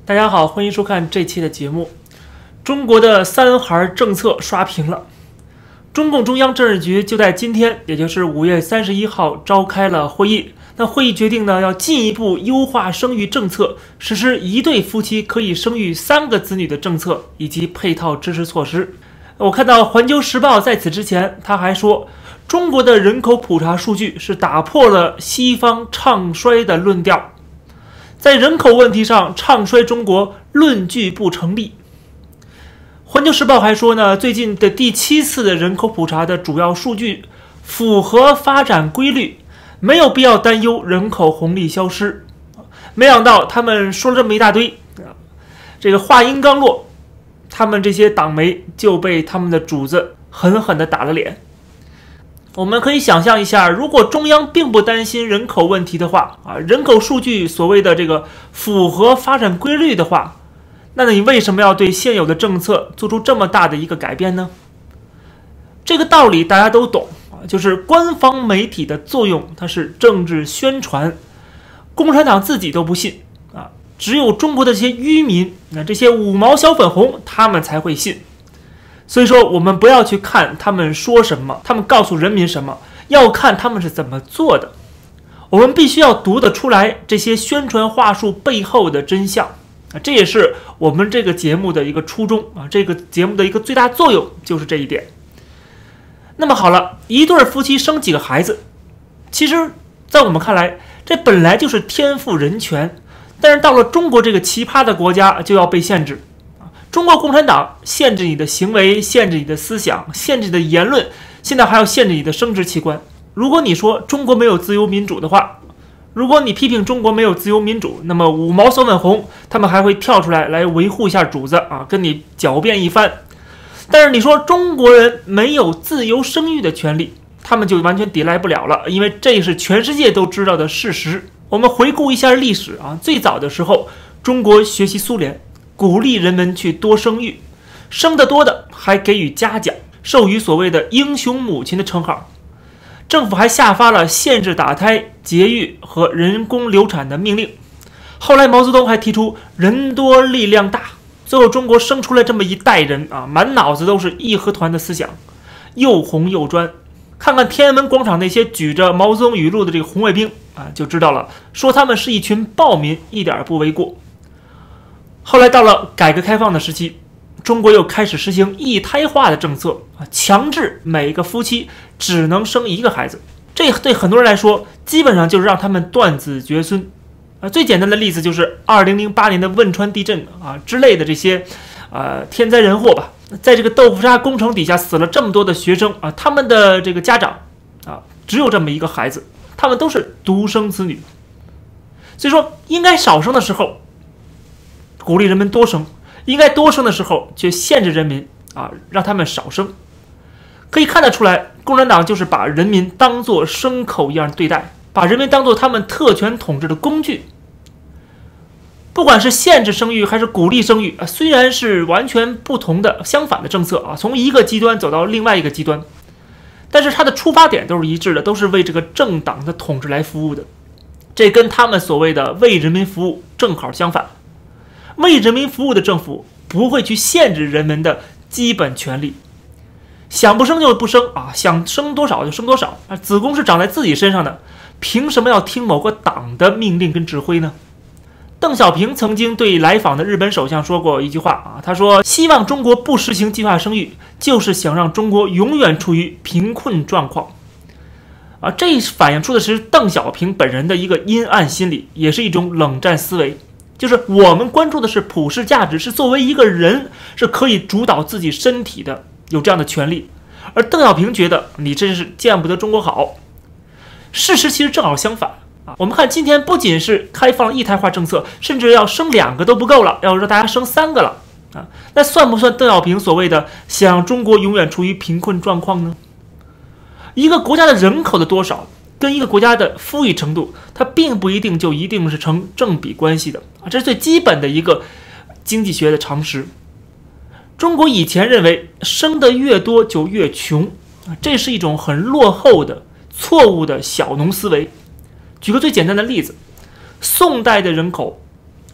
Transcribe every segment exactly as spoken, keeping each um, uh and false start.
大家好，欢迎收看这期的节目。中国的三孩政策刷屏了，中共中央政治局就在今天，也就是五月三十一号召开了会议。那会议决定呢，要进一步优化生育政策，实施一对夫妻可以生育三个子女的政策以及配套支持措施。我看到《环球时报》在此之前，他还说，中国的人口普查数据是打破了西方唱衰的论调。在人口问题上唱衰中国论据不成立。环球时报还说呢，最近的第七次的人口普查的主要数据符合发展规律，没有必要担忧人口红利消失。没想到他们说了这么一大堆，这个话音刚落，他们这些党媒就被他们的主子狠狠地打了脸。我们可以想象一下，如果中央并不担心人口问题的话，啊，人口数据所谓的这个符合发展规律的话，那你为什么要对现有的政策做出这么大的一个改变呢？这个道理大家都懂啊，就是官方媒体的作用，它是政治宣传，共产党自己都不信啊，只有中国的这些愚民，那这些五毛小粉红，他们才会信。所以说我们不要去看他们说什么，他们告诉人民什么，要看他们是怎么做的。我们必须要读得出来这些宣传话术背后的真相啊，这也是我们这个节目的一个初衷啊，这个节目的一个最大作用就是这一点。那么好了，一对夫妻生几个孩子，其实在我们看来，这本来就是天赋人权，但是到了中国这个奇葩的国家就要被限制。中国共产党限制你的行为，限制你的思想，限制你的言论，现在还要限制你的生殖器官。如果你说中国没有自由民主的话，如果你批评中国没有自由民主，那么五毛小粉红他们还会跳出来来维护一下主子啊，跟你狡辩一番。但是你说中国人没有自由生育的权利，他们就完全抵赖不了了，因为这是全世界都知道的事实。我们回顾一下历史啊，最早的时候，中国学习苏联，鼓励人们去多生育，生得多的还给予嘉奖，授予所谓的英雄母亲的称号。政府还下发了限制打胎、节育和人工流产的命令。后来毛泽东还提出人多力量大，最后中国生出来这么一代人啊，满脑子都是义和团的思想，又红又专。看看天安门广场那些举着毛泽东语录的这个红卫兵啊，就知道了，说他们是一群暴民一点不为过。后来到了改革开放的时期，中国又开始实行一胎化的政策啊，强制每个夫妻只能生一个孩子。这对很多人来说，基本上就是让他们断子绝孙啊。最简单的例子就是二零零八年的汶川地震啊之类的这些呃天灾人祸吧。在这个豆腐渣工程底下死了这么多的学生啊，他们的这个家长啊只有这么一个孩子，他们都是独生子女。所以说，应该少生的时候鼓励人们多生，应该多生的时候却限制人民啊，让他们少生。可以看得出来，共产党就是把人民当作牲口一样对待，把人民当作他们特权统治的工具。不管是限制生育还是鼓励生育啊，虽然是完全不同的相反的政策啊，从一个极端走到另外一个极端，但是它的出发点都是一致的，都是为这个政党的统治来服务的。这跟他们所谓的为人民服务正好相反。为人民服务的政府不会去限制人们的基本权利，想不生就不生啊，想生多少就生多少啊，子宫是长在自己身上的，凭什么要听某个党的命令跟指挥呢？邓小平曾经对来访的日本首相说过一句话啊，他说希望中国不实行计划生育，就是想让中国永远处于贫困状况啊，这反映出的是邓小平本人的一个阴暗心理，也是一种冷战思维。就是我们关注的是普世价值，是作为一个人是可以主导自己身体的，有这样的权利。而邓小平觉得你这是见不得中国好。事实其实正好相反啊！我们看今天不仅是开放一胎化政策，甚至要生两个都不够了，要让大家生三个了啊！那算不算邓小平所谓的想让中国永远处于贫困状况呢？一个国家的人口的多少跟一个国家的富裕程度，它并不一定就一定是成正比关系的啊，这是最基本的一个经济学的常识。中国以前认为生的越多就越穷啊，这是一种很落后的、错误的小农思维。举个最简单的例子，宋代的人口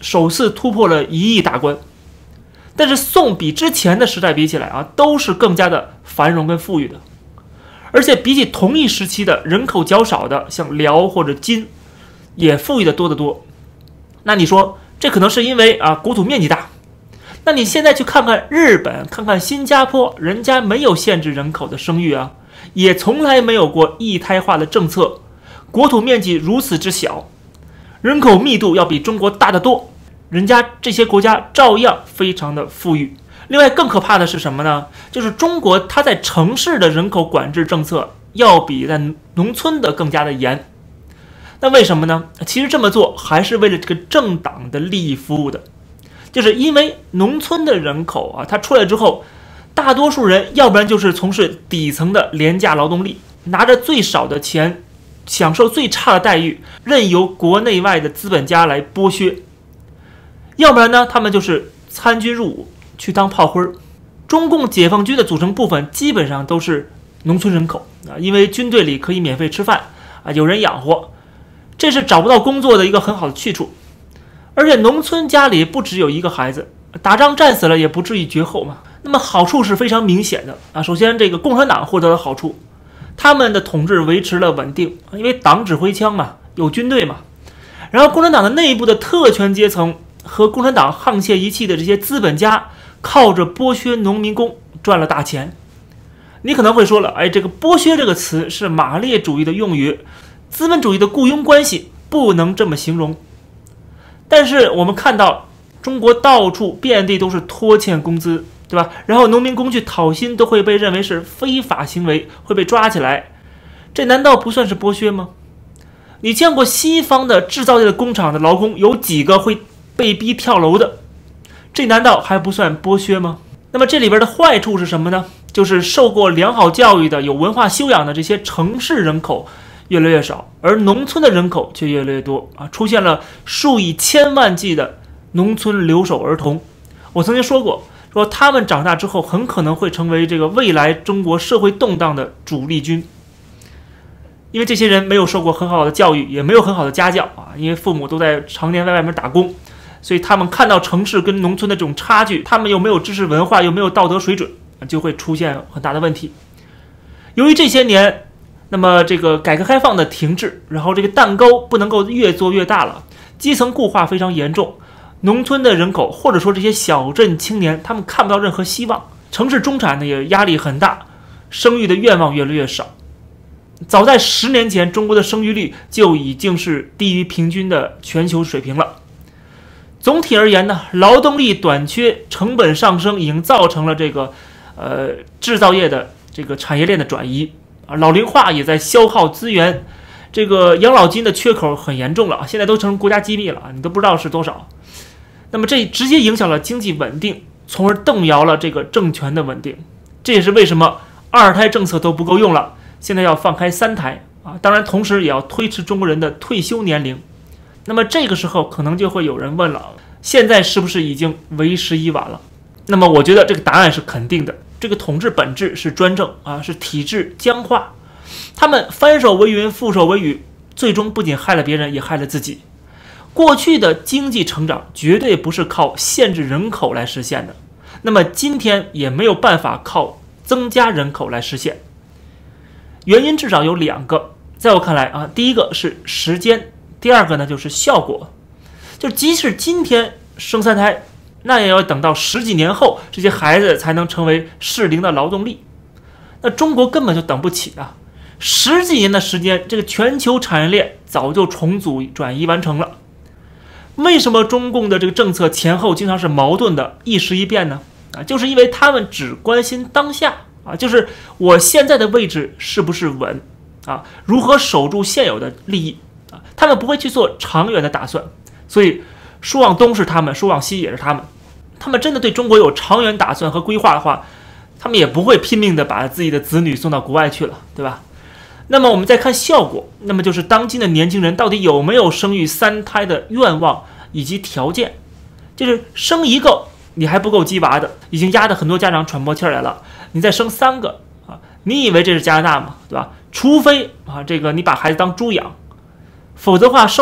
首次突破了一亿大关。但是宋比之前的时代比起来啊，都是更加的繁荣跟富裕的。而且比起同一时期的人口较少的像辽或者金，也富裕的多得多。那你说这可能是因为啊国土面积大。那你现在去看看日本，看看新加坡，人家没有限制人口的生育啊，也从来没有过一胎化的政策，国土面积如此之小，人口密度要比中国大得多，人家这些国家照样非常的富裕。另外更可怕的是什么呢？就是中国它在城市的人口管制政策要比在农村的更加的严。那为什么呢？其实这么做还是为了这个政党的利益服务的。就是因为农村的人口啊，它出来之后，大多数人要不然就是从事底层的廉价劳动力，拿着最少的钱，享受最差的待遇，任由国内外的资本家来剥削；要不然呢，他们就是参军入伍，去当炮灰。中共解放军的组成部分基本上都是农村人口啊，因为军队里可以免费吃饭啊，有人养活，这是找不到工作的一个很好的去处。而且农村家里不只有一个孩子，打仗战死了也不至于绝后嘛。那么好处是非常明显的啊。首先，这个共产党获得了好处，他们的统治维持了稳定，因为党指挥枪嘛，有军队嘛。然后共产党的内部的特权阶层和共产党沆瀣一气的这些资本家，靠着剥削农民工赚了大钱。你可能会说了，哎，这个剥削这个词是马列主义的用语，资本主义的雇佣关系不能这么形容。但是我们看到中国到处遍地都是拖欠工资，对吧？然后农民工去讨薪都会被认为是非法行为，会被抓起来，这难道不算是剥削吗？你见过西方的制造业的工厂的劳工有几个会被逼跳楼的？这难道还不算剥削吗？那么这里边的坏处是什么呢？就是受过良好教育的、有文化修养的这些城市人口越来越少，而农村的人口却越来越多啊，出现了数以千万计的农村留守儿童。我曾经说过，说他们长大之后很可能会成为这个未来中国社会动荡的主力军，因为这些人没有受过很好的教育，也没有很好的家教啊，因为父母都在常年在外面打工，所以他们看到城市跟农村的这种差距，他们又没有知识文化，又没有道德水准，就会出现很大的问题。由于这些年那么这个改革开放的停滞，然后这个蛋糕不能够越做越大了，基层固化非常严重，农村的人口或者说这些小镇青年，他们看不到任何希望，城市中产呢也压力很大，生育的愿望越来越少。早在十年前，中国的生育率就已经是低于平均的全球水平了。总体而言呢，劳动力短缺、成本上升已经造成了这个呃制造业的这个产业链的转移。老龄化也在消耗资源，这个养老金的缺口很严重了，现在都成国家机密了，你都不知道是多少。那么这直接影响了经济稳定，从而动摇了这个政权的稳定。这也是为什么二胎政策都不够用了，现在要放开三胎啊！当然，同时也要推迟中国人的退休年龄。那么这个时候可能就会有人问了，现在是不是已经为时已晚了？那么我觉得这个答案是肯定的。这个统治本质是专政啊，是体制僵化，他们翻手为云，覆手为雨，最终不仅害了别人，也害了自己。过去的经济成长绝对不是靠限制人口来实现的，那么今天也没有办法靠增加人口来实现。原因至少有两个，在我看来啊，第一个是时间，第二个呢就是效果。就即使今天生三胎，那也要等到十几年后，这些孩子才能成为适龄的劳动力。那中国根本就等不起啊！十几年的时间，这个全球产业链早就重组转移完成了。为什么中共的这个政策前后经常是矛盾的，一时一变呢？啊，就是因为他们只关心当下啊，就是我现在的位置是不是稳啊，如何守住现有的利益啊，他们不会去做长远的打算。所以说往东是他们，说往西也是他们。他们真的对中国有长远打算和规划的话，他们也不会拼命的把自己的子女送到国外去了，对吧？那么我们再看效果，那么就是当今的年轻人到底有没有生育三胎的愿望以及条件？就是生一个你还不够鸡娃的，已经压得很多家长喘不过气来了，你再生三个啊，你以为这是加拿大吗？对吧？除非啊，这个你把孩子当猪养，否则的话稍微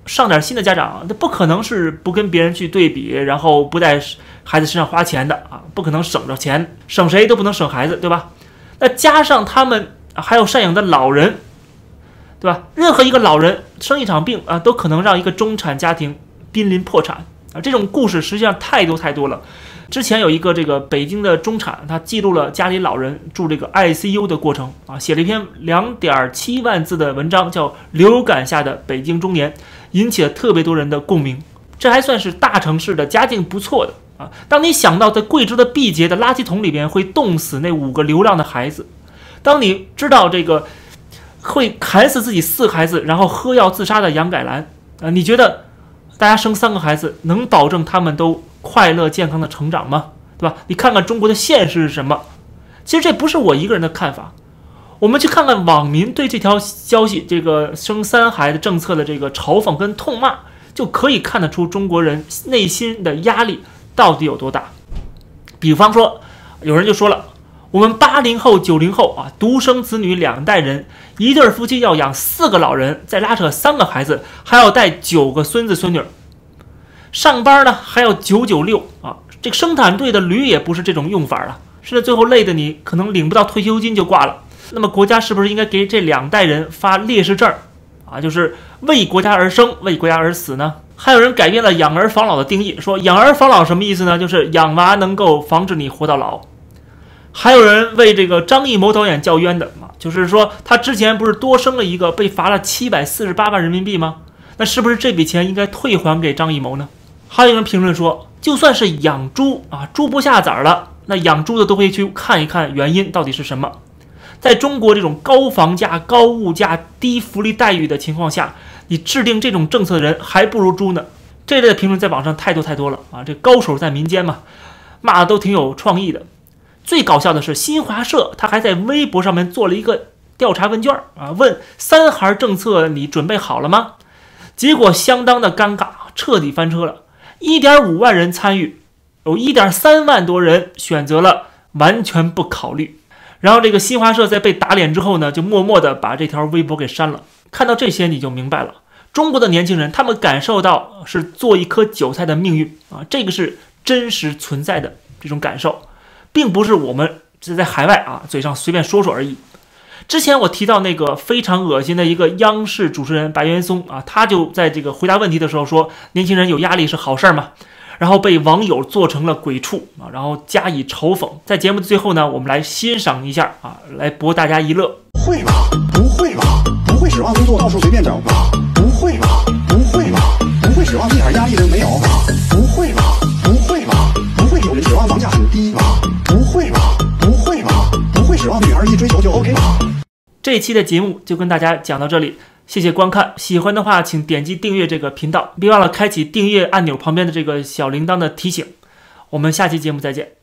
上点心的家长，那不可能是不跟别人去对比，然后不在孩子身上花钱的啊，不可能省着钱，省谁都不能省孩子，对吧？那加上他们还有赡养的老人，对吧？任何一个老人生一场病啊，都可能让一个中产家庭濒临破产啊！这种故事实际上太多太多了。之前有一个这个北京的中产，他记录了家里老人住这个 I C U 的过程啊，写了一篇两点七万字的文章，叫《流感下的北京中年》，引起了特别多人的共鸣。这还算是大城市的家境不错的啊。当你想到在贵州的毕节的垃圾桶里边会冻死那五个流浪的孩子，当你知道这个会砍死自己四个孩子然后喝药自杀的杨改兰啊，你觉得大家生三个孩子能保证他们都快乐健康的成长吗？对吧？你看看中国的现实是什么？其实这不是我一个人的看法，我们去看看网民对这条消息，这个生三孩的政策的这个嘲讽跟痛骂，就可以看得出中国人内心的压力到底有多大。比方说，有人就说了，我们八零后、九零后啊，独生子女两代人，一对夫妻要养四个老人，再拉扯三个孩子，还要带九个孙子孙女。上班呢还要九九六啊，这个生产队的驴也不是这种用法了，甚至最后累的你可能领不到退休金就挂了。那么国家是不是应该给这两代人发烈士证啊？就是为国家而生，为国家而死呢？还有人改变了养儿防老的定义，说养儿防老什么意思呢？就是养娃能够防止你活到老。还有人为这个张艺谋导演叫冤的啊，就是说他之前不是多生了一个被罚了七百四十八万人民币吗？那是不是这笔钱应该退还给张艺谋呢？还有人评论说，就算是养猪啊，猪不下崽了，那养猪的都会去看一看原因到底是什么。在中国这种高房价、高物价、低福利待遇的情况下，你制定这种政策的人还不如猪呢。这类的评论在网上太多太多了啊！这高手在民间嘛，骂的都挺有创意的。最搞笑的是，新华社他还在微博上面做了一个调查问卷啊，问三孩政策你准备好了吗？结果相当的尴尬，彻底翻车了。一点五万人参与，有一点三万多人选择了完全不考虑。然后这个新华社在被打脸之后呢，就默默的把这条微博给删了。看到这些你就明白了，中国的年轻人他们感受到是做一颗韭菜的命运啊，这个是真实存在的这种感受，并不是我们是在海外啊嘴上随便说说而已。之前我提到那个非常恶心的一个央视主持人白岩松啊，他就在这个回答问题的时候说，年轻人有压力是好事嘛，然后被网友做成了鬼畜啊，然后加以嘲讽。在节目的最后呢，我们来欣赏一下啊，来博大家一乐。 会吧？不会吧？不会指望工作到处随便找吧？不会吧？不会吧？不会指望一点压力都没有吧？不会吧？不会吧？不会有人指望房价很低吧？不会吧？不会吧？不会指望女儿一追求就 OK 吧？ 这一期的节目就跟大家讲到这里，谢谢观看。喜欢的话请点击订阅这个频道，别忘了开启订阅按钮旁边的这个小铃铛的提醒。我们下期节目再见。